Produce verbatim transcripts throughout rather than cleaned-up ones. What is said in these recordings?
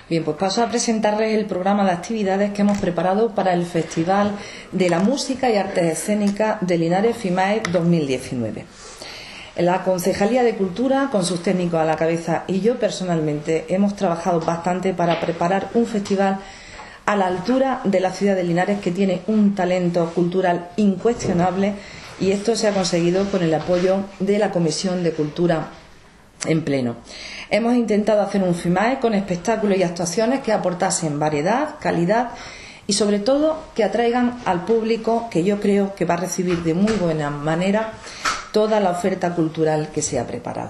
Bien, pues paso a presentarles el programa de actividades que hemos preparado para el Festival de la Música y Artes Escénicas de Linares FIMAE dos mil diecinueve. La Concejalía de Cultura, con sus técnicos a la cabeza, y yo personalmente hemos trabajado bastante para preparar un festival a la altura de la ciudad de Linares, que tiene un talento cultural incuestionable, y esto se ha conseguido con el apoyo de la Comisión de Cultura en pleno. Hemos intentado hacer un FIMAE con espectáculos y actuaciones que aportasen variedad, calidad y sobre todo que atraigan al público, que yo creo que va a recibir de muy buena manera toda la oferta cultural que se ha preparado.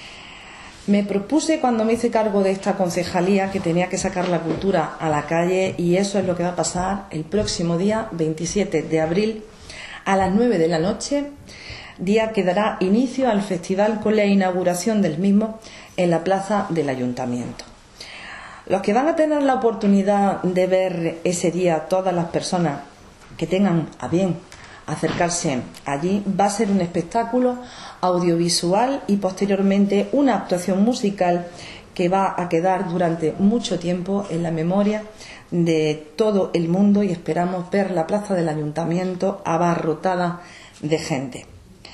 Me propuse, cuando me hice cargo de esta concejalía, que tenía que sacar la cultura a la calle, y eso es lo que va a pasar el próximo día veintisiete de abril a las nueve de la noche, día que dará inicio al festival con la inauguración del mismo en la plaza del Ayuntamiento. Los que van a tener la oportunidad de ver ese día, todas las personas que tengan a bien acercarse allí, va a ser un espectáculo audiovisual y posteriormente una actuación musical que va a quedar durante mucho tiempo en la memoria de todo el mundo, y esperamos ver la plaza del Ayuntamiento abarrotada de gente.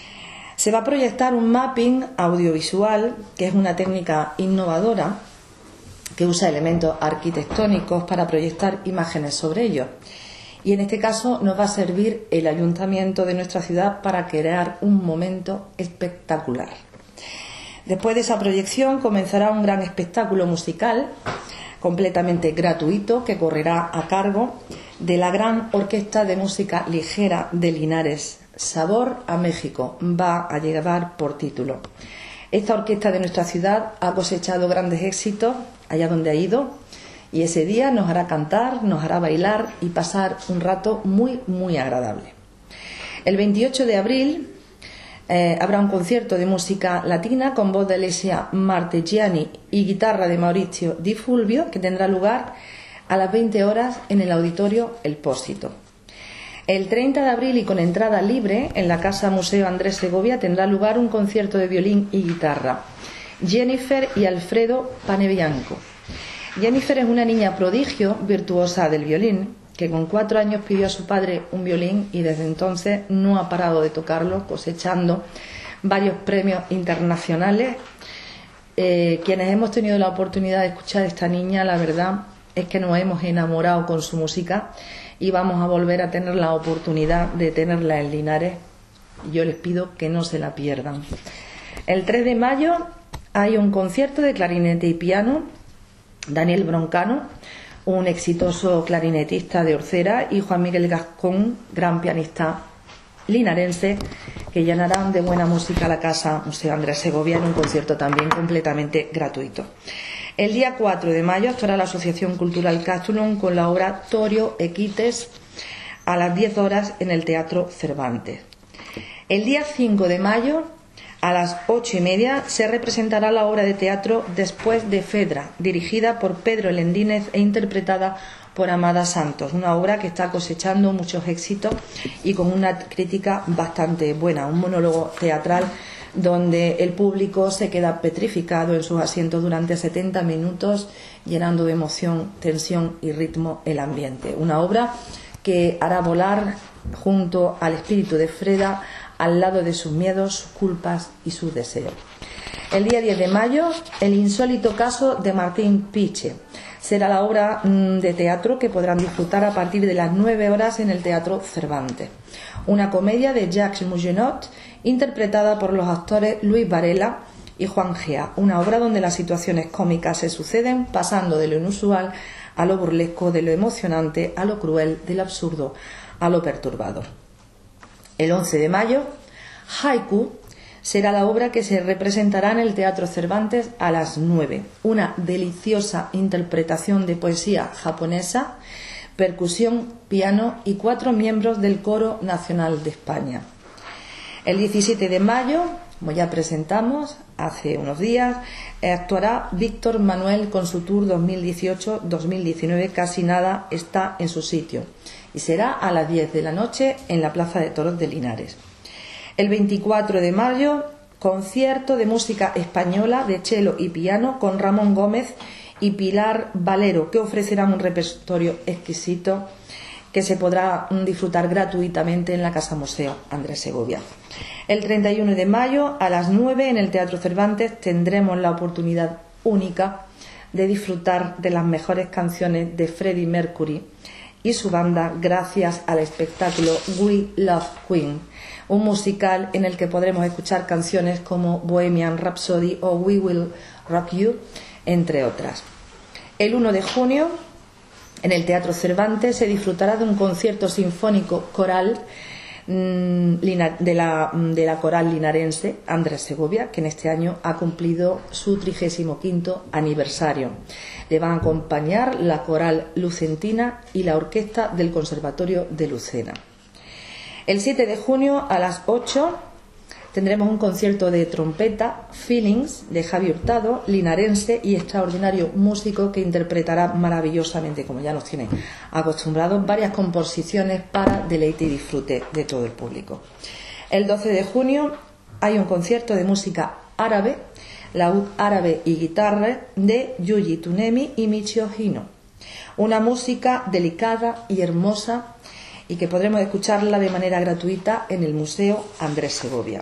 Se va a proyectar un mapping audiovisual, que es una técnica innovadora que usa elementos arquitectónicos para proyectar imágenes sobre ellos. Y en este caso nos va a servir el Ayuntamiento de nuestra ciudad para crear un momento espectacular. Después de esa proyección comenzará un gran espectáculo musical completamente gratuito que correrá a cargo de la Gran Orquesta de Música Ligera de Linares. Sabor a México va a llevar por título. Esta orquesta de nuestra ciudad ha cosechado grandes éxitos allá donde ha ido, y ese día nos hará cantar, nos hará bailar y pasar un rato muy, muy agradable. El veintiocho de abril eh, habrá un concierto de música latina con voz de Alessia Marteggiani y guitarra de Maurizio Di Fulvio, que tendrá lugar a las veinte horas en el Auditorio El Pósito. El treinta de abril, y con entrada libre, en la Casa Museo Andrés Segovia tendrá lugar un concierto de violín y guitarra. Jennifer y Alfredo Panebianco. Jennifer es una niña prodigio, virtuosa del violín, que con cuatro años pidió a su padre un violín y desde entonces no ha parado de tocarlo, cosechando varios premios internacionales. Eh, quienes hemos tenido la oportunidad de escuchar a esta niña, la verdad es que nos hemos enamorado con su música, y vamos a volver a tener la oportunidad de tenerla en Linares. Yo les pido que no se la pierdan. El tres de mayo hay un concierto de clarinete y piano. Daniel Broncano, un exitoso clarinetista de Orcera, y Juan Miguel Gascón, gran pianista linarense, que llenarán de buena música la Casa Museo Andrés Segovia en un concierto también completamente gratuito. El día cuatro de mayo actuará la Asociación Cultural Castulón con la obra Torio Equites a las diez horas en el Teatro Cervantes. El día cinco de mayo a las ocho y media se representará la obra de teatro Después de Fedra, dirigida por Pedro Lendínez e interpretada por Amada Santos, una obra que está cosechando muchos éxitos y con una crítica bastante buena, un monólogo teatral donde el público se queda petrificado en sus asientos durante setenta minutos, llenando de emoción, tensión y ritmo el ambiente. Una obra que hará volar junto al espíritu de Freda al lado de sus miedos, sus culpas y sus deseos. El día diez de mayo, El insólito caso de Martín Piche. Será la obra de teatro que podrán disfrutar a partir de las nueve horas en el Teatro Cervantes. Una comedia de Jacques Mougenot, interpretada por los actores Luis Varela y Juan Gea. Una obra donde las situaciones cómicas se suceden, pasando de lo inusual a lo burlesco, de lo emocionante a lo cruel, del absurdo a lo perturbador. El once de mayo, Haiku será la obra que se representará en el Teatro Cervantes a las nueve. Una deliciosa interpretación de poesía japonesa, percusión, piano y cuatro miembros del Coro Nacional de España. El diecisiete de mayo, como ya presentamos hace unos días, actuará Víctor Manuel con su tour dos mil dieciocho dos mil diecinueve, Casi nada está en su sitio, y será a las diez de la noche en la Plaza de Toros de Linares. El veinticuatro de mayo, concierto de música española de cello y piano con Ramón Gómez y Pilar Valero, que ofrecerán un repertorio exquisito que se podrá disfrutar gratuitamente en la Casa Museo Andrés Segovia. El treinta y uno de mayo a las nueve en el Teatro Cervantes tendremos la oportunidad única de disfrutar de las mejores canciones de Freddie Mercury y su banda gracias al espectáculo We Love Queen, un musical en el que podremos escuchar canciones como Bohemian Rhapsody o We Will Rock You, entre otras. El uno de junio en el Teatro Cervantes se disfrutará de un concierto sinfónico coral de la, de la coral linarense Andrés Segovia, que en este año ha cumplido su trigésimo quinto aniversario. Le van a acompañar la coral lucentina y la orquesta del Conservatorio de Lucena. El siete de junio a las ocho tendremos un concierto de trompeta, Feelings, de Javi Hurtado, linarense y extraordinario músico que interpretará maravillosamente, como ya nos tienen acostumbrados, varias composiciones para deleite y disfrute de todo el público. El doce de junio hay un concierto de música árabe, laúd árabe y guitarra de Yuji Tunemi y Michio Hino. Una música delicada y hermosa y que podremos escucharla de manera gratuita en el Museo Andrés Segovia.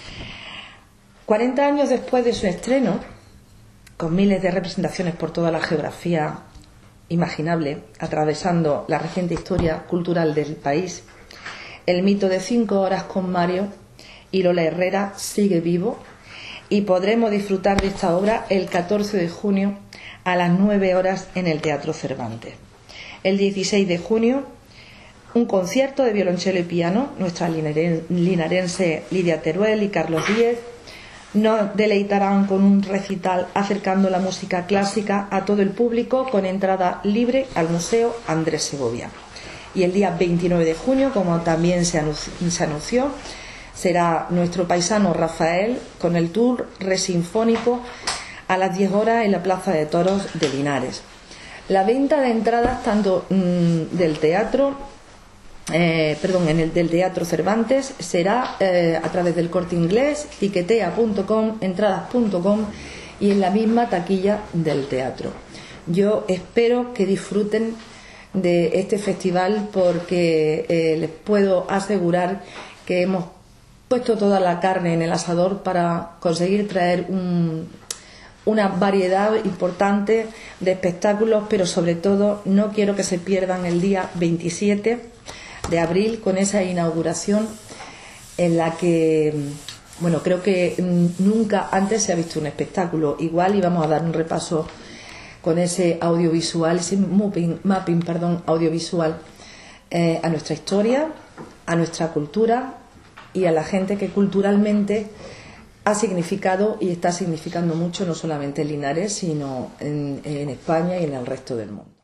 cuarenta años después de su estreno, con miles de representaciones por toda la geografía imaginable, atravesando la reciente historia cultural del país, el mito de Cinco horas con Mario y Lola Herrera sigue vivo y podremos disfrutar de esta obra el catorce de junio a las nueve horas en el Teatro Cervantes. El dieciséis de junio, un concierto de violonchelo y piano, nuestra linarense Lidia Teruel y Carlos Díez nos deleitarán con un recital acercando la música clásica a todo el público con entrada libre al Museo Andrés Segovia. Y el día veintinueve de junio, como también se anunció, se anunció será nuestro paisano Rafael con el tour resinfónico a las diez horas en la Plaza de Toros de Linares. La venta de entradas tanto mmm, del teatro Eh, perdón, en el del Teatro Cervantes será eh, a través del Corte Inglés, tiquetea punto com, entradas punto com y en la misma taquilla del teatro. Yo espero que disfruten de este festival porque eh, les puedo asegurar que hemos puesto toda la carne en el asador para conseguir traer un, una variedad importante de espectáculos, pero sobre todo no quiero que se pierdan el día veintisiete de abril con esa inauguración en la que, bueno, creo que nunca antes se ha visto un espectáculo igual y vamos a dar un repaso con ese audiovisual, ese mapping, mapping perdón, audiovisual eh, a nuestra historia, a nuestra cultura y a la gente que culturalmente ha significado y está significando mucho no solamente en Linares, sino en, en España y en el resto del mundo.